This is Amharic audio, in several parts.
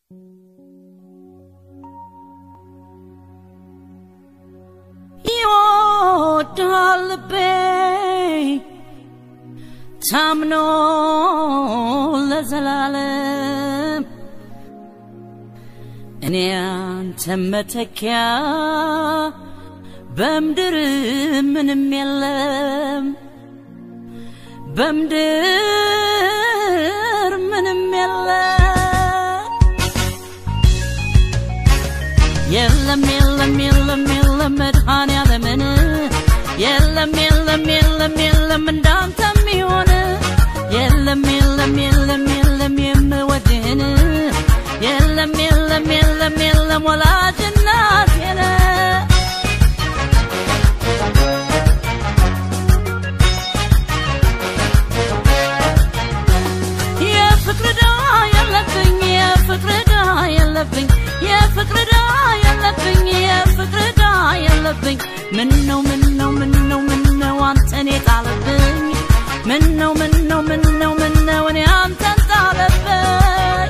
Dalbe Tamno Lazalalem Enian Temmetekya Bamdir Minim Yellem Bamdir Minim Yellem Yellem Yellem Yellem Yellem Medhani Alemene Yellem Yellem Yellem Yellem Dantam Mione Yellem Yellem Yellem Yellem Yemwadene Yellem Yellem Yellem Yellem Wala Jannat Yella Ya Fikrida Yellabing Ya Fikrida Yellabing Ya Fikrida Yellabing Ya Fikrida Yellabing Minno Antene Talabing Minno Ani Antan Talabing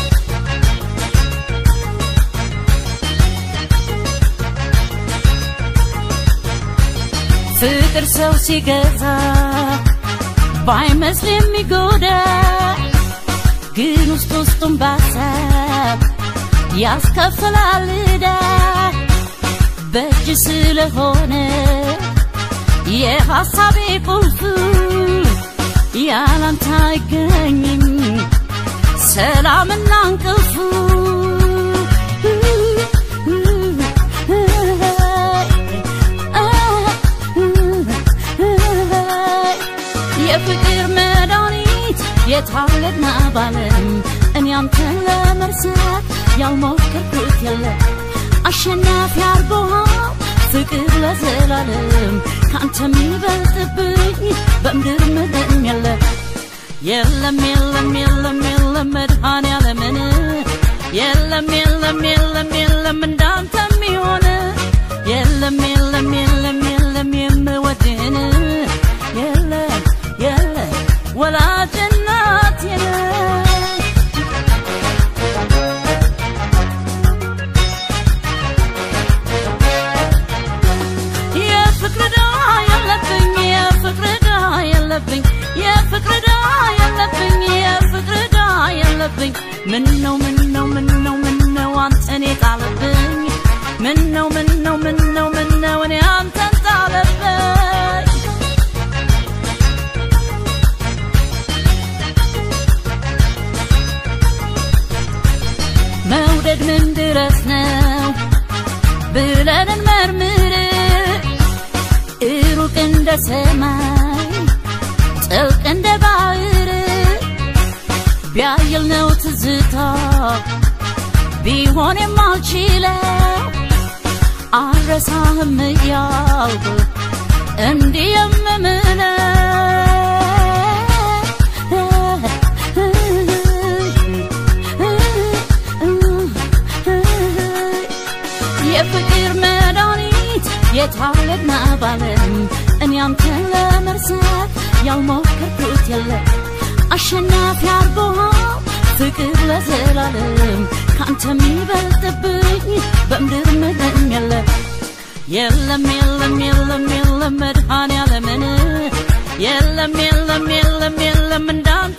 Fikr ሰው ሲገዛ ባይመስልም ይጎዳ ግን ውስጡን ባሰብ ያስከፍላል ዕዳ በእጅ ስለሆነ የሐሳቤ ቁልፍ ያላንተ አይገኝም ሰላምና እንቅልፍ የፍቅር መድኃኒት የታለና ባለም እኔ አንተን ለመርሳት ያልሞከርኩት የለም አሸናፊ አርጎሃል ፍቅር ለዘላለም ካንተ የሚበልጥብኝ በምድር ምንም የለም የለም የለም የለም የለም መድኃኔ ዓለምን የለም የለም የለም የለም እንዳንተ የሚሆን የለም የለም የለም የለም የምወድህን የለም የለም ወላጅ እናት የለም ምነው አንተን የጣለብኝ ምነው እኔ አንተን ጣለብኝ መውደድ ምን ድረስ ነው ብለን እንመርምር ሩቅ እንደ ሰማይ ጥልቅ እንደ ባህር ቢያየል ነው ትዝታ ቢሆን የማልችለው አልረሳህም እያልኩ እንዲህ የምምለው የፍቅር መድኃኒት የታለና ባለም እኔ አንተን ለመርሳት ያልሞከርኩት የለም አሸናፊ አርጎሃል ፍቅር ለዘላለም ካንተ የሚበልጥብኝ በምድር ምንም የለም የለም የለም የለም የለም መድኃኔ ዓለምን የለም የለም የለም የለም እንዳንተ